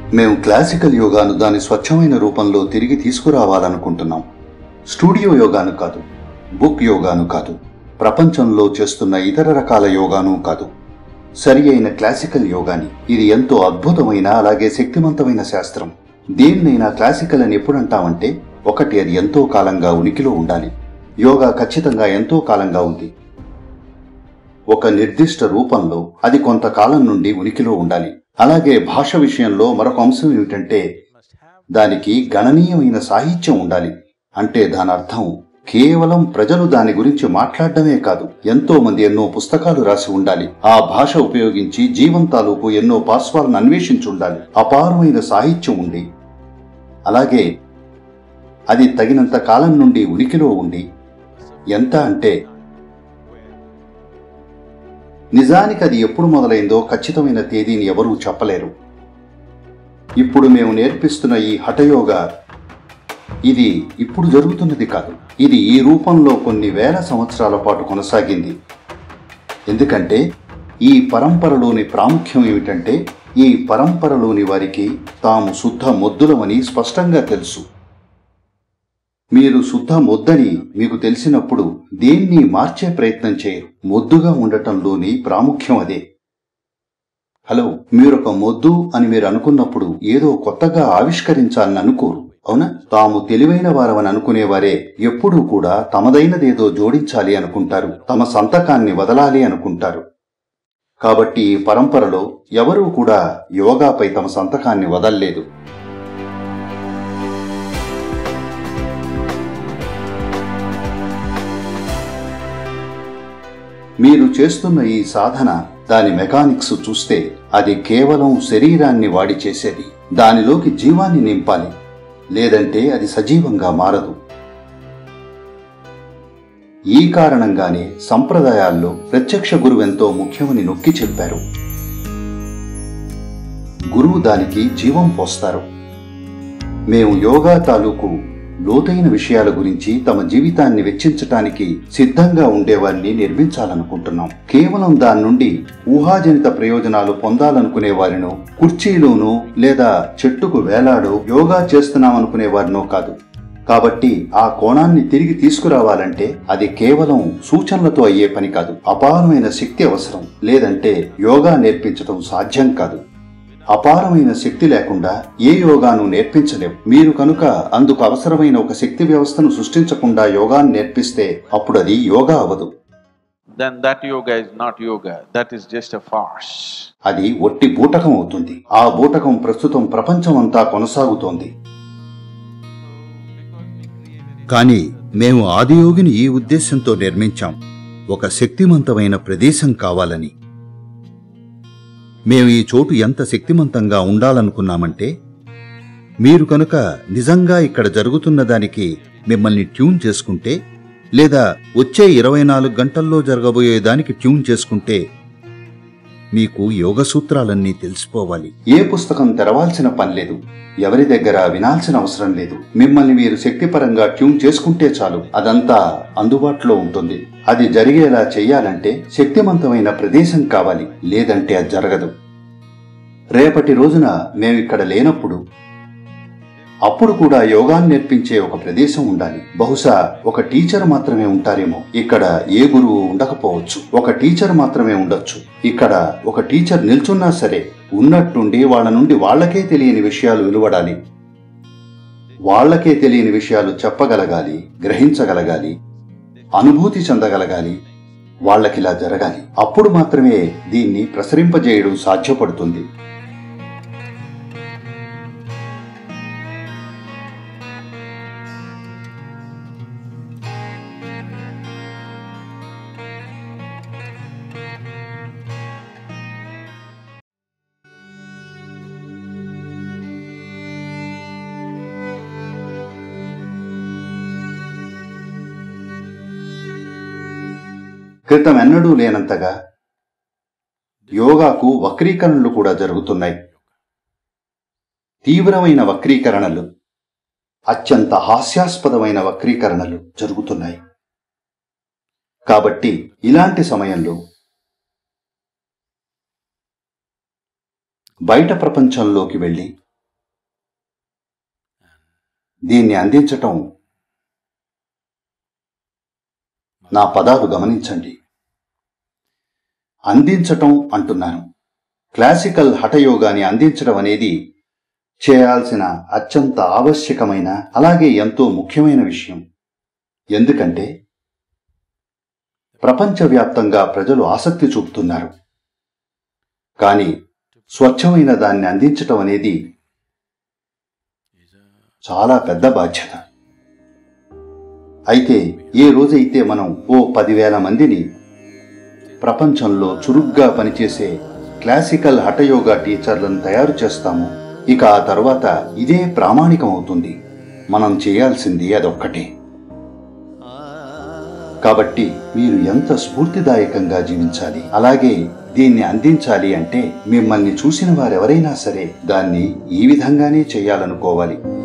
మేము క్లాసికల్ యోగాను దాని స్వచ్ఛమైన రూపంలో తిరిగి తీసుకురావాలనుకుంటున్నాం. స్టూడియో యోగాను కాదు, బుక్ యోగాను కాదు, ప్రపంచంలో చేస్తున్న ఇతర రకాల యోగాను కాదు, సరి అయిన క్లాసికల్ యోగాని. ఇది ఎంతో అద్భుతమైన అలాగే శక్తివంతమైన శాస్త్రం. దేన్నైనా క్లాసికల్ అని ఎప్పుడంటామంటే, ఒకటి, అది ఎంతో కాలంగా ఉనికిలో ఉండాలి. యోగా ఖచ్చితంగా ఎంతో కాలంగా ఉంది. ఒక నిర్దిష్ట రూపంలో అది కొంతకాలం నుండి ఉనికిలో ఉండాలి. అలాగే భాష విషయంలో మరొక అంశం ఏమిటంటే, దానికి గణనీయమైన సాహిత్యం ఉండాలి. అంటే దాని అర్థం కేవలం ప్రజలు దాని గురించి మాట్లాడడమే కాదు, ఎంతో మంది ఎన్నో పుస్తకాలు రాసి ఉండాలి. ఆ భాష ఉపయోగించి జీవంతాలూకు ఎన్నో పార్శ్వాలను అన్వేషించి ఉండాలి. అపారమైన సాహిత్యం ఉండి, అలాగే అది తగినంత కాలం నుండి ఉనికిలో ఉండి, ఎంత అంటే నిజానికి అది ఎప్పుడు మొదలైందో ఖచ్చితమైన తేదీని ఎవరూ చెప్పలేరు. ఇప్పుడు మేము నేర్పిస్తున్న ఈ హఠయోగా ఇది ఇప్పుడు జరుగుతున్నది కాదు. ఇది ఈ రూపంలో కొన్ని వేల సంవత్సరాల పాటు కొనసాగింది. ఎందుకంటే ఈ పరంపరలోని ప్రాముఖ్యం ఏమిటంటే, ఈ పరంపరలోని వారికి తాము శుద్ధ మొద్దులమని స్పష్టంగా తెలుసు. మీరు శుద్ధ మొద్దని మీకు తెలిసినప్పుడు దేన్ని మార్చే ప్రయత్నం చేయరు. మొద్దుగా ఉండటంలోని ప్రాముఖ్యం అదే. హలో, మీరొక మొద్దు అని మీరు అనుకున్నప్పుడు ఏదో కొత్తగా ఆవిష్కరించాలని అనుకోరు, అవునా? తాము తెలివైన వారమని అనుకునేవారే ఎప్పుడూ కూడా తమదైనదేదో జోడించాలి అనుకుంటారు, తమ సంతకాన్ని వదలాలి అనుకుంటారు. కాబట్టి ఈ పరంపరలో ఎవరూ కూడా యోగాపై తమ సంతకాన్ని వదల్లేదు. మీరు చేస్తున్న ఈ సాధన, దాని మెకానిక్స్ చూస్తే అది కేవలం శరీరాన్ని వాడి చేసేది. దానిలోకి జీవాన్ని నింపాలి, లేదంటే అది సజీవంగా మారదు. ఈ కారణంగానే సంప్రదాయాల్లో ప్రత్యక్ష గురువు ఎంతో ముఖ్యమని నొక్కి చెప్పారు. గురువు దానికి జీవం పోస్తారు. మేము యోగా తాలూకు లోతైన విషయాల గురించి తమ జీవితాన్ని వెచ్చించటానికి సిద్ధంగా ఉండేవారిని నిర్మించాలనుకుంటున్నాం. కేవలం దాని నుండి ఊహాజనిత ప్రయోజనాలు పొందాలనుకునే వారినో, కుర్చీలోనూ లేదా చెట్టుకు వేలాడో యోగా చేస్తున్నామనుకునే వారినో కాదు. కాబట్టి ఆ కోణాన్ని తిరిగి తీసుకురావాలంటే అది కేవలం సూచనలతో అయ్యే పని కాదు. అపారమైన శక్తి అవసరం, లేదంటే యోగా నేర్పించడం సాధ్యం కాదు. అపారమైన శక్తి లేకుండా ఏ యోగాను నేర్పించలేవు. మీరు కనుక అందుకు అవసరమైన ఒక శక్తి వ్యవస్థను సృష్టించకుండా యోగాను నేర్పిస్తే అప్పుడు అది యోగా అవదు. Then that yoga is not yoga, that is just a farce. అది ఒట్టి బూటకం అవుతుంది. ఆ బూటకం ప్రస్తుతం ప్రపంచమంతా కొనసాగుతోంది. కానీ మేము ఆదియోగిని ఈ ఉద్దేశంతో నిర్మించాం, ఒక శక్తివంతమైన ప్రదేశం కావాలని. మేము ఈ చోటు ఎంత శక్తివంతంగా ఉండాలనుకున్నామంటే, మీరు కనుక నిజంగా ఇక్కడ జరుగుతున్న దానికి మిమ్మల్ని ట్యూన్ చేసుకుంటే, లేదా వచ్చే 24 గంటల్లో జరగబోయే దానికి ట్యూన్ చేసుకుంటే, మీకు యోగ సూత్రాలన్నీ తెలిసిపోవాలి. ఏ పుస్తకం తెరవాల్సిన పని లేదు, ఎవరి దగ్గర వినాల్సిన అవసరం లేదు. మిమ్మల్ని మీరు శక్తిపరంగా ట్యూన్ చేసుకుంటే చాలు, అదంతా అందుబాటులో ఉంటుంది. అది జరిగేలా చెయ్యాలంటే శక్తివంతమైన ప్రదేశం కావాలి, లేదంటే అది జరగదు. రేపటి రోజున మేమిక్కడ లేనప్పుడు అప్పుడు కూడా యోగాన్ని నేర్పించే ఒక ప్రదేశం ఉండాలి. బహుశా ఒక టీచర్ మాత్రమే ఉంటారేమో. ఇక్కడ ఏ గురువు ఉండకపోవచ్చు, ఒక టీచర్ మాత్రమే ఉండొచ్చు. ఇక్కడ ఒక టీచర్ నిల్చున్నా సరే, ఉన్నట్టుండి వాళ్ళ నుండి వాళ్లకే తెలియని విషయాలు వెలువడాలి. వాళ్లకే తెలియని విషయాలు చెప్పగలగాలి, గ్రహించగలగాలి, అనుభూతి చెందగలగాలి. వాళ్ళకిలా జరగాలి. అప్పుడు మాత్రమే దీన్ని ప్రసరింపజేయడం సాధ్యపడుతుంది. క్రితం ఎన్నడూ లేనంతగా యోగాకు వక్రీకరణలు కూడా జరుగుతున్నాయి. తీవ్రమైన వక్రీకరణలు, అత్యంత హాస్యాస్పదమైన వక్రీకరణలు జరుగుతున్నాయి. కాబట్టి ఇలాంటి సమయంలో బయట ప్రపంచంలోకి వెళ్ళి దీన్ని అందించటం, నా పదాలు గమనించండి, అందించటం అంటున్నాను. క్లాసికల్ హఠయోగాని అందించడం అనేది చేయాల్సిన అత్యంత ఆవశ్యకమైన, అలాగే ఎంతో ముఖ్యమైన విషయం. ఎందుకంటే ప్రపంచవ్యాప్తంగా ప్రజలు ఆసక్తి చూపుతున్నారు. కానీ స్వచ్ఛమైన దాన్ని అందించటం అనేది చాలా పెద్ద బాధ్యత. అయితే ఏ రోజైతే మనం ఓ 10,000 మందిని ప్రపంచంలో చురుగ్గా పనిచేసే క్లాసికల్ హఠయోగా టీచర్లను తయారు చేస్తామో, ఇక ఆ తర్వాత ఇదే ప్రామాణికం అవుతుంది. మనం చేయాల్సింది అదొక్కటే. కాబట్టి మీరు ఎంత స్ఫూర్తిదాయకంగా జీవించాలి, అలాగే దీన్ని అందించాలి అంటే మిమ్మల్ని చూసిన వారెవరైనా సరే దాన్ని ఈ విధంగానే చేయాలనుకోవాలి.